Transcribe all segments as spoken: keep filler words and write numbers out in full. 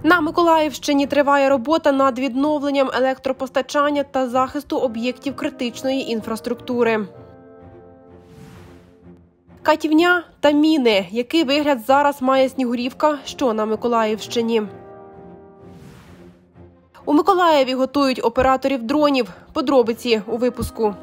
На Миколаївщині триває робота над відновленням електропостачання та захисту об'єктів критичної інфраструктури. Катівня та міни. Який вигляд зараз має Снігурівка, що на Миколаївщині? У Миколаєві готують операторів дронів. Подробиці у випуску.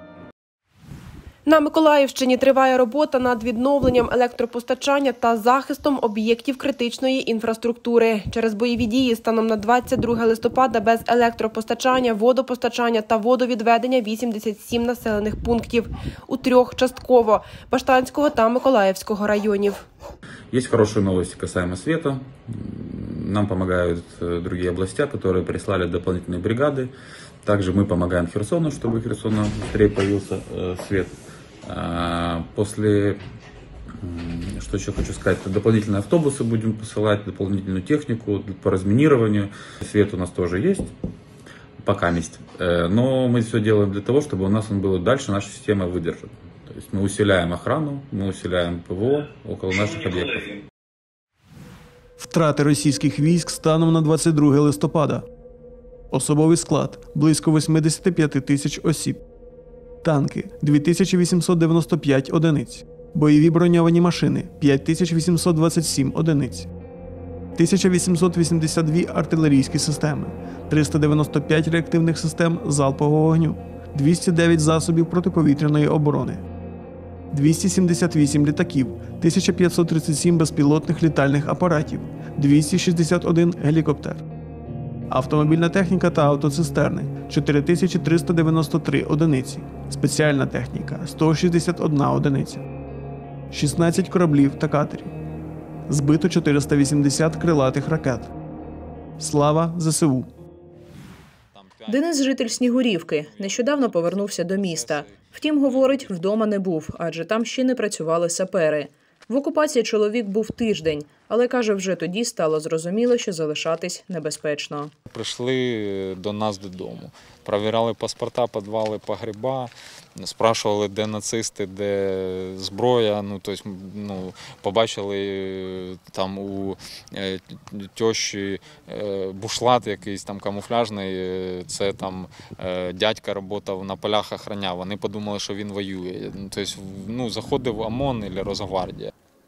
На Миколаївщині триває робота над відновленням електропостачання та захистом об'єктів критичної інфраструктури. Через бойові дії станом на двадцять друге листопада без електропостачання, водопостачання та водовідведення вісімдесят сім населених пунктів. У трьох частково – Баштанського та Миколаївського районів. Є хороші новості касаемо світу. Нам допомагають інші області, які прислали додаткові бригади. Також ми допомагаємо Херсону, щоб у Херсона швидше з'явився світ. После, что еще хочу сказать, дополнительные автобусы будем посылать, дополнительную технику по разминированию. Свет у нас тоже есть, пока есть. Но мы все делаем для того, чтобы у нас он был дальше, наша система выдержит. То есть мы усиляем охрану, мы усиляем ПВО около наших объектов. Втрати російських військ станом на двадцять друге листопада. Особовий склад – близько вісімдесят п'ять тисяч осіб. Танки – дві тисячі вісімсот дев'яносто п'ять одиниць. Бойові броньовані машини – п'ять тисяч вісімсот двадцять сім одиниць. тисяча вісімсот вісімдесят дві артилерійські системи, триста дев'яносто п'ять реактивних систем залпового вогню, двісті дев'ять засобів протиповітряної оборони, двісті сімдесят вісім літаків, тисяча п'ятсот тридцять сім безпілотних літальних апаратів, двісті шістдесят один гелікоптер. Автомобільна техніка та автоцистерни – чотири тисячі триста дев'яносто три одиниці. Спеціальна техніка – сто шістдесят одна одиниця. шістнадцять кораблів та катерів. Збито чотириста вісімдесят крилатих ракет. Слава ЗСУ! Денис – житель Снігурівки. Нещодавно повернувся до міста. Втім, говорить, вдома не був, адже там ще не працювали сапери. В окупації чоловік був тиждень, але, каже, вже тоді стало зрозуміло, що залишатись небезпечно. Прийшли до нас додому, перевіряли паспорта, підвали, погреба, спрашували, де нацисти, де зброя. Ну, тобто, ну, побачили там у тьощі бушлат якийсь там камуфляжний, це там дядька працював на полях, охороняв. Вони подумали, що він воює. Тобто, ну, заходив ОМОН або Росгвардія.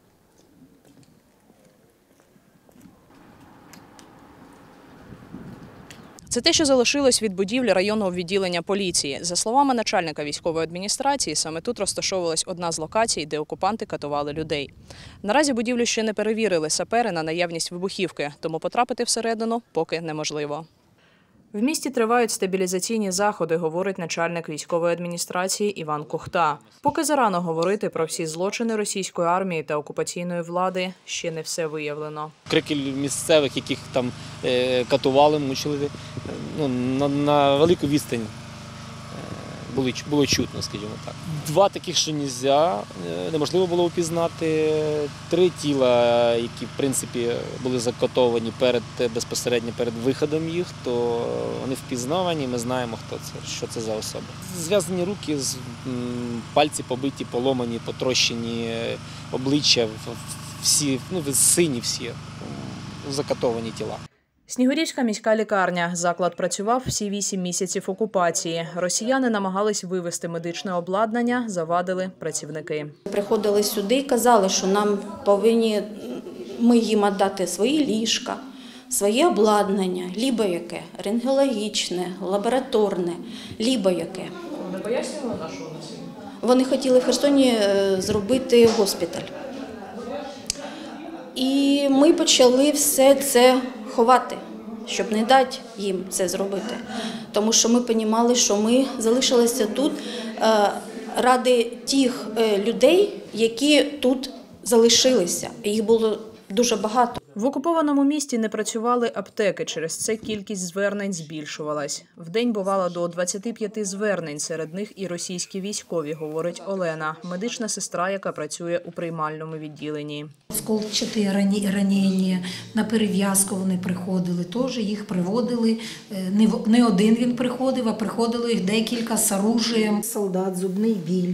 Це те, що залишилось від будівлі районного відділення поліції. За словами начальника військової адміністрації, саме тут розташовувалась одна з локацій, де окупанти катували людей. Наразі будівлю ще не перевірили сапери на наявність вибухівки, тому потрапити всередину поки неможливо. В місті тривають стабілізаційні заходи, говорить начальник військової адміністрації Іван Кухта. Поки зарано говорити про всі злочини російської армії та окупаційної влади, ще не все виявлено. Крики місцевих, яких там катували, мучили, ну, на, на велику відстань було, було чутно, скажімо так. Два таких, що нельзя, неможливо було впізнати. Три тіла, які, в принципі, були закатовані перед, безпосередньо перед виходом їх, то вони впізнавані, ми знаємо, хто це, що це за особа. Зв'язані руки, пальці побиті, поломані, потрощені, обличчя, всі, ну, сині всі, закатовані тіла. Снігурівська міська лікарня. Заклад працював всі вісім місяців окупації. Росіяни намагались вивезти медичне обладнання, завадили працівники. Приходили сюди і казали, що нам повинні, ми їм віддати свої ліжка, своє обладнання, лібо яке, рентгенологічне, лабораторне, лібо яке. Вони пояснювали нашого насилля? Вони хотіли в Херсоні зробити госпіталь. І ми почали все це ховати, щоб не дати їм це зробити. Тому що ми розуміли, що ми залишилися тут ради тих людей, які тут залишилися. Їх було дуже багато. В окупованому місті не працювали аптеки, через це кількість звернень збільшувалась. Вдень бувало до двадцяти п'яти звернень, серед них і російські військові, говорить Олена, медична сестра, яка працює у приймальному відділенні. Осколчаті ранення, на перев'язку вони приходили, теж їх приводили. Не один він приходив, а приходило їх декілька з оружием. Солдат, зубний біль.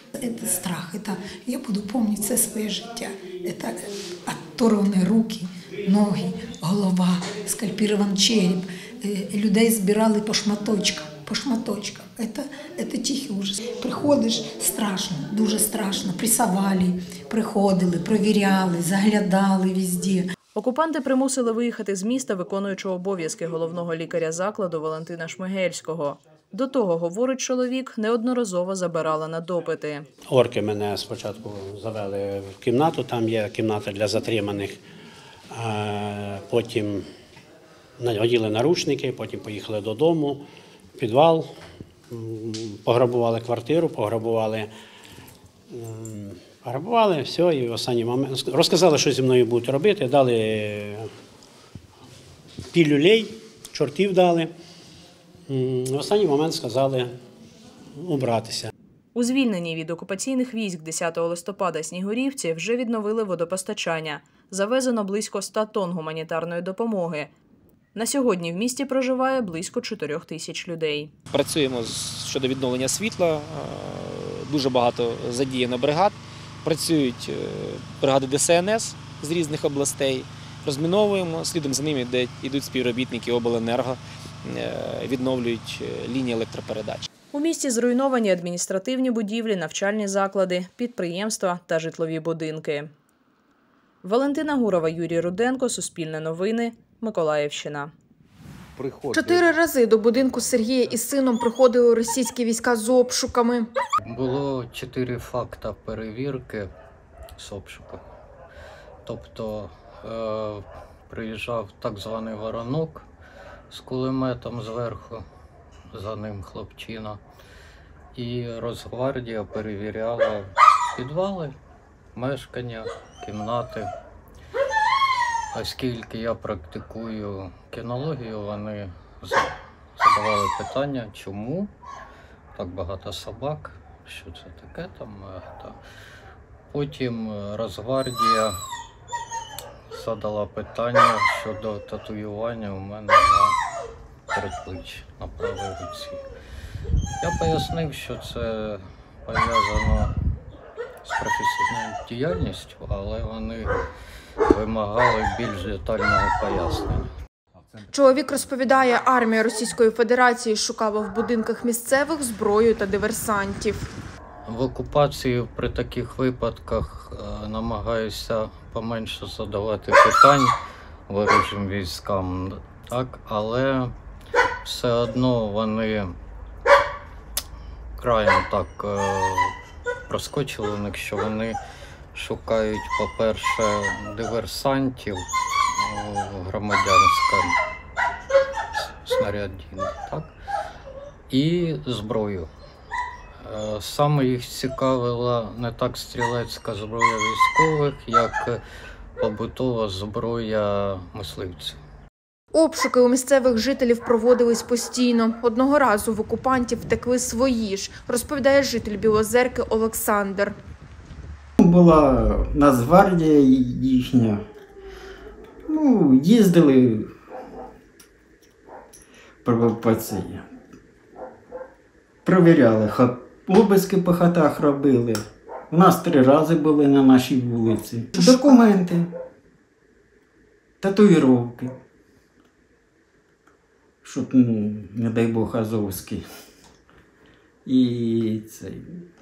Это страх, это я буду помнить все своє життя. Это оторвані руки, ноги, голова, скальпірований череп. Людей збирали по шматочкам, по шматочкам. Це, це тихий ужас. Приходиш, страшно, дуже страшно. Присавали, приходили, провіряли, заглядали везде. Окупанти примусили виїхати з міста виконуючого обов'язки головного лікаря закладу Валентина Шмигельського. До того, говорить чоловік, неодноразово забирала на допити. Орки мене спочатку завели в кімнату, там є кімната для затриманих. Потім наділи наручники, потім поїхали додому, в підвал, пограбували квартиру, пограбували, пограбували, все, і в останній момент розказали, що зі мною будуть робити, дали пілюлей, чортів дали. В останній момент сказали убратися. У звільненій від окупаційних військ десятого листопада Снігурівці вже відновили водопостачання. Завезено близько ста тонн гуманітарної допомоги. На сьогодні в місті проживає близько чотирьох тисяч людей. Працюємо щодо відновлення світла, дуже багато задіяно бригад. Працюють бригади Де Се Ен Ес з різних областей. Розміновуємо, слідом за ними йдуть співробітники обленерго, відновлюють лінії електропередач. У місті зруйновані адміністративні будівлі, навчальні заклади, підприємства та житлові будинки. Валентина Гурова, Юрій Руденко, Суспільне новини, Миколаївщина. Чотири рази до будинку Сергія із сином приходили російські війська з обшуками. Було чотири факти перевірки з обшуку. Тобто е, приїжджав так званий воронок з кулеметом зверху, за ним хлопчина. І Росгвардія перевіряла підвали, мешкання, кімнати. Оскільки я практикую кінологію, вони задавали питання, чому так багато собак, що це таке там. Потім Росгвардія задала питання щодо татуювання у мене на передпличчі, на правій руці. Я пояснив, що це пов'язано з професійною діяльністю, але вони вимагали більш детального пояснення. Чоловік розповідає, армія Російської Федерації шукала в будинках місцевих зброю та диверсантів. В окупації при таких випадках намагаюся поменше задавати питань ворожим військам, так, але все одно вони краєм так проскочили у них, що вони шукають, по-перше, диверсантів громадянському снаряді, так, і зброю. Саме їх цікавила не так стрілецька зброя військових, як побутова зброя мисливців. Обшуки у місцевих жителів проводились постійно. Одного разу в окупантів втекли свої ж, розповідає житель Білозерки Олександр. Була Нацгвардія їхня. Ну, їздили по це. Провіряли, обиски по хатах робили. У нас три рази були на нашій вулиці. Документи, татуїровки. Щоб, ну, не дай Бог, азовський. І цей.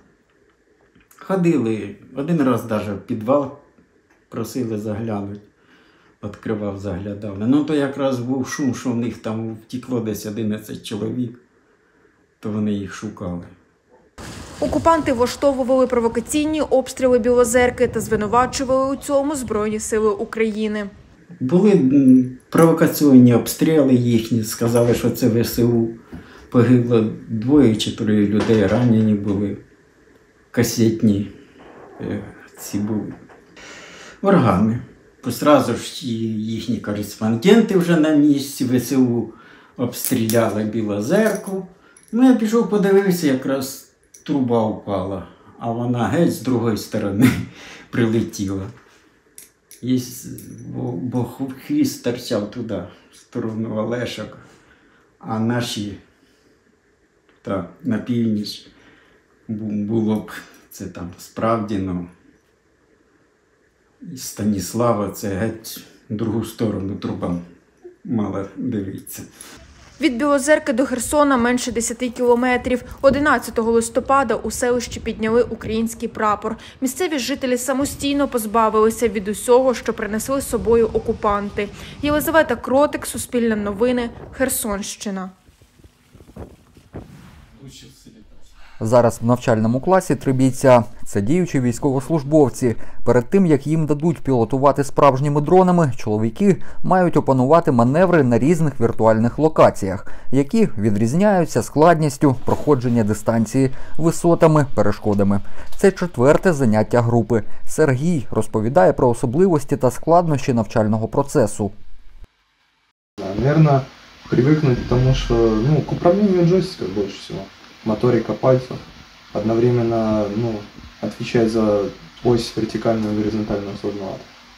Ходили, один раз навіть в підвал просили заглянути. Відкривав, заглядав. Ну то якраз був шум, що в них там втекло десь одинадцять чоловік, то вони їх шукали. Окупанти влаштовували провокаційні обстріли Білозерки та звинувачували у цьому Збройні сили України. Були провокаційні обстріли їхні, сказали, що це В С У. Погибло двоє чи троє людей, ранені були, касетні ці були. Органи. Зразу ж їхні кореспонденти вже на місці, В С У обстріляли Білозерку. Ну, я пішов, подивився, якраз труба впала, а вона геть з другої сторони прилетіла. І, бо, бо хвіст торчав туди, в сторону Олешок, а наші та, на північ було б це там справді, ну, і Станіслава, це геть в другу сторону труба мала дивитися. Від Білозерки до Херсона менше десяти кілометрів. одинадцятого листопада у селищі підняли український прапор. Місцеві жителі самостійно позбавилися від усього, що принесли з собою окупанти. Єлизавета Кротик, Суспільне новини, Херсонщина. Зараз в навчальному класі три бійця. Це діючі військовослужбовці. Перед тим, як їм дадуть пілотувати справжніми дронами, чоловіки мають опанувати маневри на різних віртуальних локаціях, які відрізняються складністю проходження дистанції, висотами, перешкодами. Це четверте заняття групи. Сергій розповідає про особливості та складнощі навчального процесу. Наверное, привыкнуть к тому, что ну, к управлению джойстика больше всего. Моторика пальцев одновременно ну, отвечает за ось вертикальную и горизонтальную сложновато.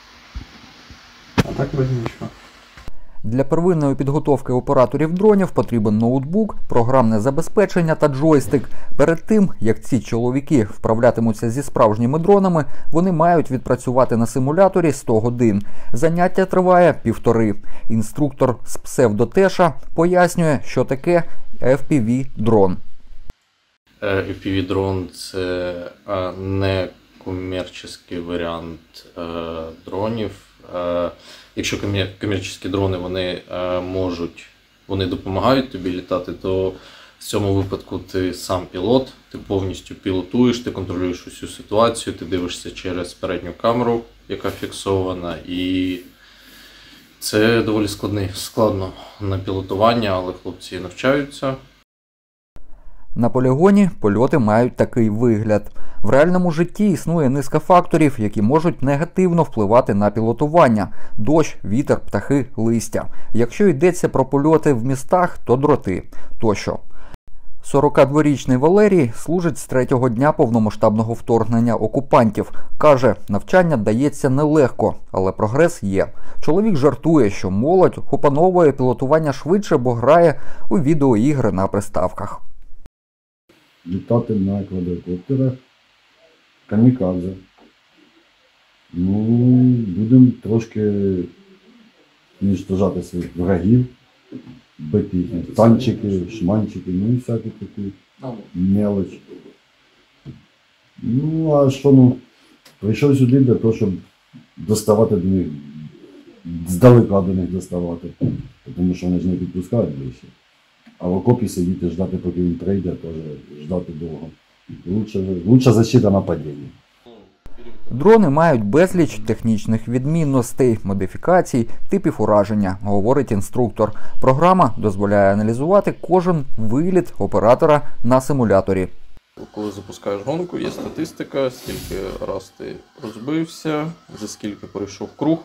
А так вроде ничего. Для первинної підготовки операторів дронів потрібен ноутбук, програмне забезпечення та джойстик. Перед тим, як ці чоловіки вправлятимуться зі справжніми дронами, вони мають відпрацювати на симуляторі сто годин. Заняття триває півтори. Інструктор з псевдотеша пояснює, що таке еф пі ві-дрон. еф пі ві-дрон – це не комерційний варіант дронів. Якщо комерційні дрони вони можуть, вони допомагають тобі літати, то в цьому випадку ти сам пілот, ти повністю пілотуєш, ти контролюєш усю ситуацію, ти дивишся через передню камеру, яка фіксована, і це доволі складний, складно на пілотування, але хлопці навчаються. На полігоні польоти мають такий вигляд. В реальному житті існує низка факторів, які можуть негативно впливати на пілотування – дощ, вітер, птахи, листя. Якщо йдеться про польоти в містах, то дроти тощо. сорокадворічний Валерій служить з третього дня повномасштабного вторгнення окупантів. Каже, навчання дається нелегко, але прогрес є. Чоловік жартує, що молодь опановує пілотування швидше, бо грає у відеоігри на приставках. Літати на квадрокоптерах, камікадзе. Ну, будемо трошки знищувати своїх врагів, бити їх танчики, шманчики, ну і всякі такі мелоч. Ну, а що, ну, прийшов сюди для того, щоб доставати до них, здалека до них доставати, тому що вони ж не підпускають ближче. А в окопі сидіти, ждати, поки він прийде, теж ждати довго. Лучше, лучше защита нападіння. Дрони мають безліч технічних відмінностей, модифікацій, типів ураження, говорить інструктор. Програма дозволяє аналізувати кожен виліт оператора на симуляторі. Коли запускаєш гонку, є статистика, скільки раз ти розбився, за скільки пройшов круг.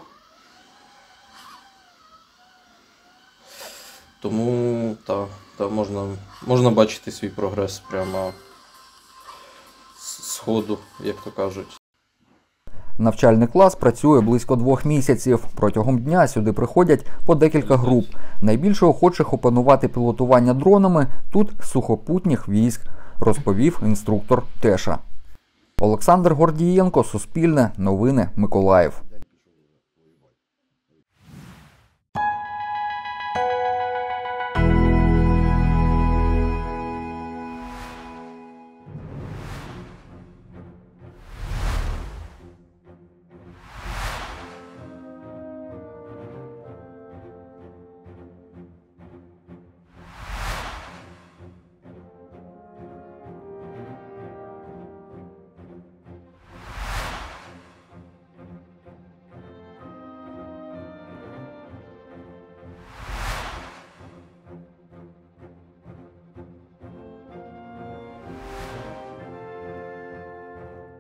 Тому та, та можна, можна бачити свій прогрес прямо з ходу, як то кажуть. Навчальний клас працює близько двох місяців. Протягом дня сюди приходять по декілька груп. Найбільше охочих опанувати пілотування дронами тут сухопутніх військ, розповів інструктор Теша. Олександр Гордієнко, Суспільне, новини, Миколаїв.